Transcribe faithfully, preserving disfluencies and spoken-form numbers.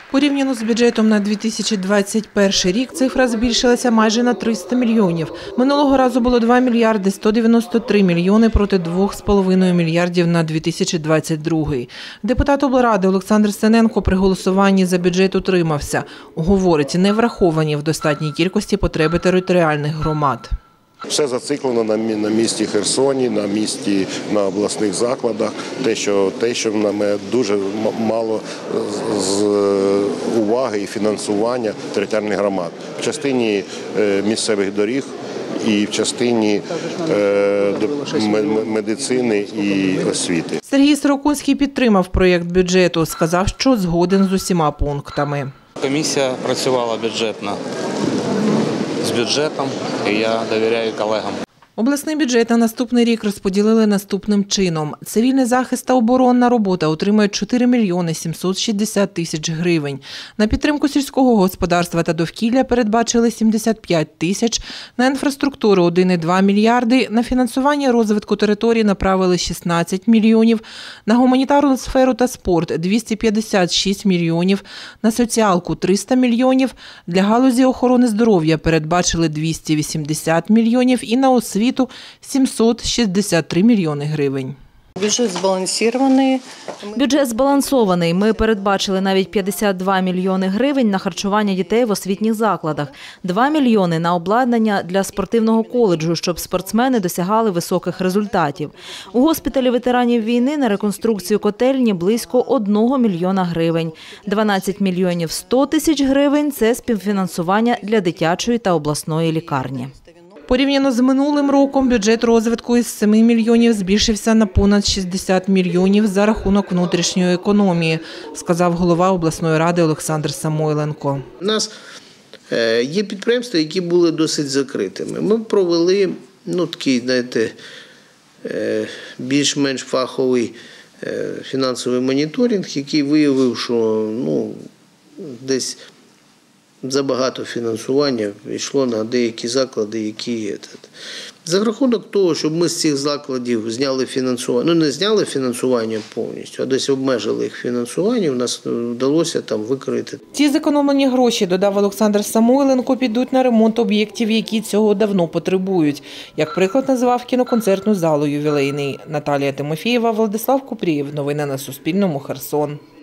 Порівняно з бюджетом на дві тисячі двадцять перший рік цифра збільшилася майже на триста мільйонів. Минулого разу було два мільярди сто дев'яносто три мільйони проти двох з половиною мільярдів на дві тисячі двадцять другий. Депутат облради Олександр Синенко при голосуванні за бюджет утримався. Говорить, не враховані в достатній кількості потреби територіальних громад. Все зациклено на місті Херсоні, на місті, на обласних закладах. Те, що, те, що нам дуже мало з уваги і фінансування територіальних громад. В частині місцевих доріг і в частині медицини і освіти. Сергій Сорокунський підтримав проєкт бюджету, сказав, що згоден з усіма пунктами. Комісія працювала бюджетно. З бюджетом, і я довіряю колегам. Обласний бюджет на наступний рік розподілили наступним чином. Цивільний захист та оборонна робота отримають чотири мільйони сімсот шістдесят тисяч гривень. На підтримку сільського господарства та довкілля передбачили сімдесят п'ять тисяч, на інфраструктуру – один цілих два мільярди, на фінансування розвитку територій направили шістнадцять мільйонів, на гуманітарну сферу та спорт – двісті п'ятдесят шість мільйонів, на соціалку – триста мільйонів, для галузі охорони здоров'я передбачили двісті вісімдесят мільйонів і на освіту – сімсот шістдесят три мільйони гривень. Бюджет збалансований. Бюджет збалансований. Ми передбачили навіть п'ятдесят два мільйони гривень на харчування дітей в освітніх закладах, два мільйони на обладнання для спортивного коледжу, щоб спортсмени досягали високих результатів. У госпіталі ветеранів війни на реконструкцію котельні близько одного мільйона гривень. дванадцять мільйонів сто тисяч гривень – це співфінансування для дитячої та обласної лікарні. Порівняно з минулим роком бюджет розвитку із семи мільйонів збільшився на понад шістдесят мільйонів за рахунок внутрішньої економії, сказав голова обласної ради Олександр Самойленко. У нас є підприємства, які були досить закритими. Ми провели ну, такий, знаєте, більш-менш фаховий фінансовий моніторинг, який виявив, що ну, десь забагато фінансування йшло на деякі заклади, які є. За рахунок того, щоб ми з цих закладів зняли фінансування, ну не зняли фінансування повністю, а десь обмежили їх фінансування, у нас вдалося там викрити. Ці зекономлені гроші, додав Олександр Самойленко, підуть на ремонт об'єктів, які цього давно потребують. Як приклад назвав кіноконцертну залу «Ювілейний». Наталія Тимофієва, Владислав Купрієв. Новини на Суспільному. Херсон.